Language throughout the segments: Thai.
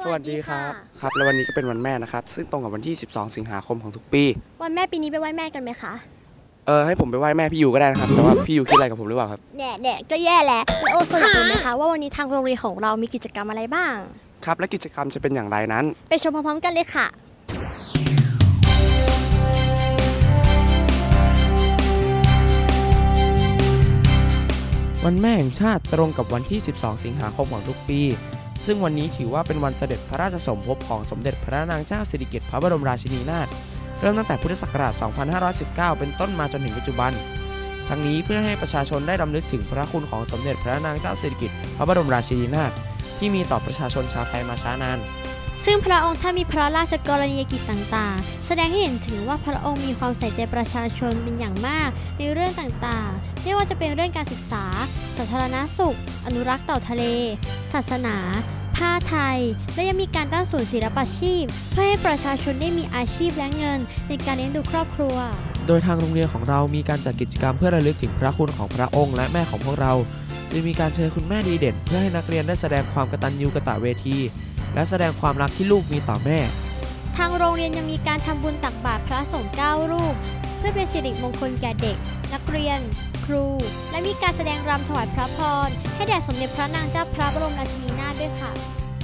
สวัสดีครับแล้ววันนี้ก็เป็นวันแม่นะครับซึ่งตรงกับวันที่12 สิงหาคมของทุกปีวันแม่ปีนี้ไปไหว้แม่กันไหมคะให้ผมไปไหว้แม่พี่ยูก็ได้นะครับแต่ว่าพี่ยูคิดอะไรกับผมหรือเปล่าครับแหน่ก็แย่แล้วโอโซอยากรู้ไหมคะว่าวันนี้ทางโรงเรียนของเรามีกิจกรรมอะไรบ้างครับและกิจกรรมจะเป็นอย่างไรนั้นไปชมพร้อมๆกันเลยค่ะวันแม่แห่งชาติตรงกับวันที่12 สิงหาคมของทุกปีซึ่งวันนี้ถือว่าเป็นวันเสด็จพระราชสมภพของสมเด็จพระนางเจ้าสิริกิติ์พระบรมราชินีนาถเริ่มตั้งแต่พุทธศักราช 2519 เป็นต้นมาจนถึงปัจจุบันทั้งนี้เพื่อให้ประชาชนได้รำลึกถึงพระคุณของสมเด็จพระนางเจ้าสิริกิติ์พระบรมราชินีนาถที่มีต่อประชาชนชาวไทยมาช้านานซึ่งพระองค์ท่านมีพระราชกรณียกิจต่างๆแสดงให้เห็นถึงว่าพระองค์มีความใส่ใจประชาชนเป็นอย่างมากในเรื่องต่างๆไม่ว่าจะเป็นเรื่องการศึกษาสาธารณสุขอนุรักษ์เต่าทะเลศาสนาผ้าไทยและยังมีการตั้งศูนย์ศิลปาชีพเพื่อให้ประชาชนได้มีอาชีพและเงินในการเลี้ยงดูครอบครัวโดยทางโรงเรียนของเรามีการจัดกิจกรรมเพื่อระลึกถึงพระคุณของพระองค์และแม่ของพวกเราจะมีการเชิญคุณแม่ดีเด่นเพื่อให้นักเรียนได้แสดงความกตัญญูกตเวทีและแสดงความรักที่ลูกมีต่อแม่ทางโรงเรียนยังมีการทำบุญตักบาตรพระสงฆ์9 รูปเพื่อเป็นสิริมงคลแก่เด็กนักเรียนครูและมีการแสดงรำถวายพระพรให้แด่สมเด็จพระนางเจ้าพระบรมราชินีนาถด้วยค่ะ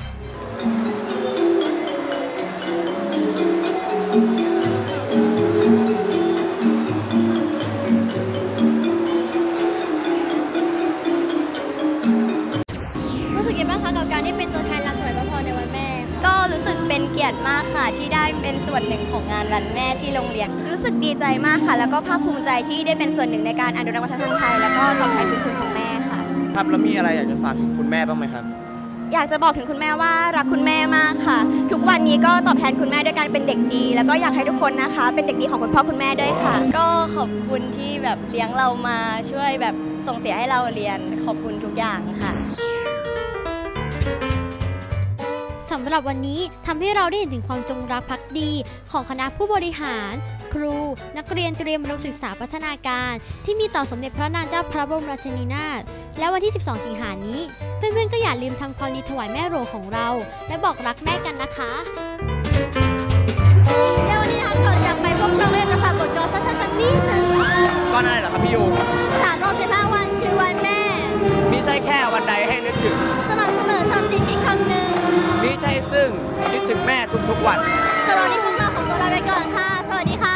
รู้สึกยังไงบ้างคะกับการที่เป็นตัวแทนรำถวายพระพรในวันแม่ก็รู้สึกเป็นเกียรติมากค่ะที่ได้เป็นส่วนหนึ่งของงานวันแม่ที่โรงเรียนรู้สึกดีใจมากค่ะแล้วก็ภาคภูมิใจที่ได้เป็นส่วนหนึ่งในการอนุรักษ์วัฒนธรรมไทยแล้วก็ตอบแทนบุญคุณของแม่ค่ะครับแล้วมีอะไรอยากจะฝากถึงคุณแม่บ้างไหมครับอยากจะบอกถึงคุณแม่ว่ารักคุณแม่มากค่ะทุกวันนี้ก็ตอบแทนคุณแม่ด้วยการเป็นเด็กดีแล้วก็อยากให้ทุกคนนะคะเป็นเด็กดีของคุณพ่อคุณแม่ด้วยค่ะก็ขอบคุณที่แบบเลี้ยงเรามาช่วยแบบส่งเสียให้เราเรียนขอบคุณทุกอย่างค่ะสำหรับวันนี้ทำให้เราได้เห็นถึงความจงรักภักดีของคณะผู้บริหารครูนักเรียนเตรียมอุดมศึกษาพัฒนาการที่มีต่อสมเด็จพระนางเจ้าพระบรมราชินีนาถและวันที่ 12 สิงหาคมนี้เพื่อนๆก็อย่าลืมทำความดีถวายแม่หลวงของเราและบอกรักแม่กันนะคะเดี๋ยววันนี้ก่อนจะไปพวกเราก็จะฝากกดจอสั้นๆนิดนึงก้อนอะไรเหรอครับพี่ยู 365 วันคือวันแม่มิใช่แค่วันใดให้นึกถึงสม่ำเสมอซ้ำจิตคิดคำหนึ่งมิใช่ซึ่งคิดถึงแม่ทุกๆวันสำหรับวันนี้พวกเราขอตัวลาไปก่อนค่ะสวัสดีค่ะ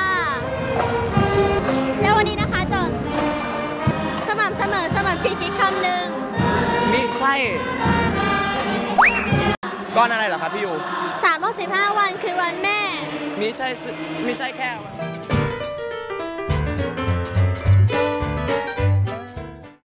แล้ววันนี้นะคะจอนสม่ำเสมอสม่ำจิตคิดคำหนึ่งมิใช่ก้อนอะไรเหรอครับพี่ยู 365 วันคือวันแม่มิใช่แค่